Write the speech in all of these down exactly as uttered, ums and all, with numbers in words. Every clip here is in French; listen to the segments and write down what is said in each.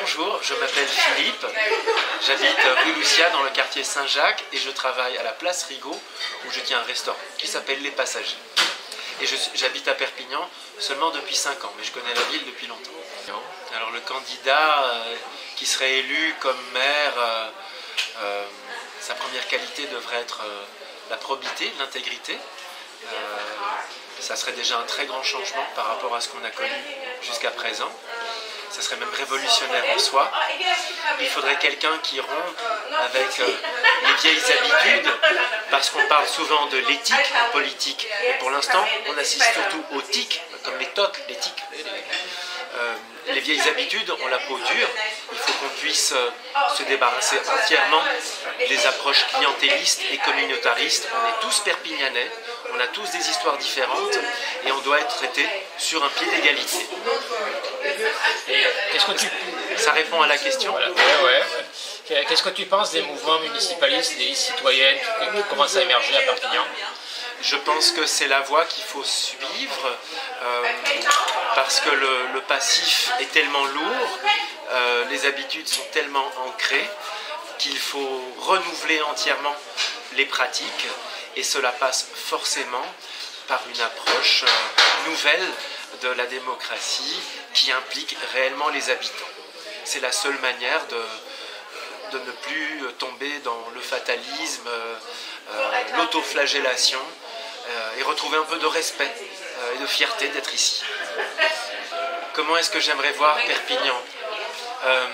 Bonjour, je m'appelle Philippe, j'habite rue Lucia dans le quartier Saint-Jacques et je travaille à la place Rigaud où je tiens un restaurant qui s'appelle Les Passagers. Et j'habite à Perpignan seulement depuis cinq ans, mais je connais la ville depuis longtemps. Alors le candidat euh, qui serait élu comme maire, euh, euh, sa première qualité devrait être euh, la probité, l'intégrité. Euh, ça serait déjà un très grand changement par rapport à ce qu'on a connu jusqu'à présent. Ça serait même révolutionnaire en soi. Il faudrait quelqu'un qui rompe avec euh, les vieilles habitudes, parce qu'on parle souvent de l'éthique en politique. Et pour l'instant, on assiste surtout aux tics, comme les tocs, les tics. Euh, les vieilles habitudes ont la peau dure. Il faut qu'on puisse euh, se débarrasser entièrement des approches clientélistes et communautaristes. On est tous perpignanais, on a tous des histoires différentes et on doit être traité sur un pied d'égalité. Qu'est-ce que tu... Ça répond à la question. Voilà. Ouais, ouais. Qu'est-ce que tu penses des mouvements municipalistes, des listes citoyennes qui, qui commencent à émerger à Perpignan? Je pense que c'est la voie qu'il faut suivre euh, parce que le, le passif est tellement lourd, euh, les habitudes sont tellement ancrées qu'il faut renouveler entièrement les pratiques et cela passe forcément par une approche euh, nouvelle de la démocratie qui implique réellement les habitants. C'est la seule manière de, de ne plus tomber dans le fatalisme, euh, l'autoflagellation euh, et retrouver un peu de respect euh, et de fierté d'être ici. Comment est-ce que j'aimerais voir Perpignan ? euh,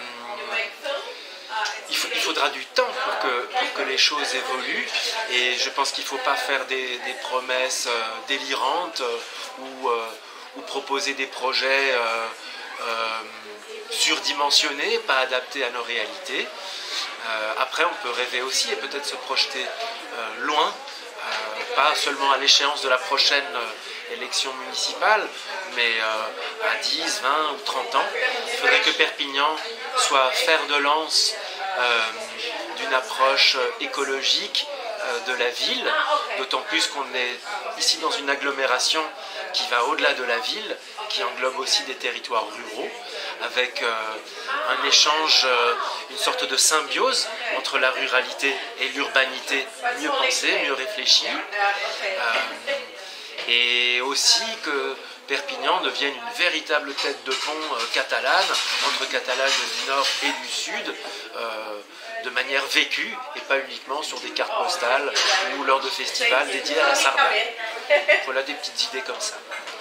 il, faut, il faudra du temps pour que, pour que les choses évoluent et je pense qu'il ne faut pas faire des, des promesses euh, délirantes euh, ou, euh, ou proposer des projets euh, euh, surdimensionnés, pas adaptés à nos réalités. Euh, après, on peut rêver aussi et peut-être se projeter euh, loin, euh, pas seulement à l'échéance de la prochaine euh, élection municipale, mais euh, à dix, vingt ou trente ans. Il faudrait que Perpignan soit fer de lance euh, d'une approche écologique euh, de la ville, d'autant plus qu'on est ici dans une agglomération qui va au-delà de la ville, qui englobe aussi des territoires ruraux, avec euh, un échange, euh, une sorte de symbiose entre la ruralité et l'urbanité mieux pensée, mieux réfléchie, euh, et aussi que Perpignan devienne une véritable tête de pont euh, catalane, entre Catalogne du Nord et du Sud, euh, de manière vécue, et pas uniquement sur des cartes postales ou lors de festivals dédiés à la Sardaigne. Voilà des petites idées comme ça.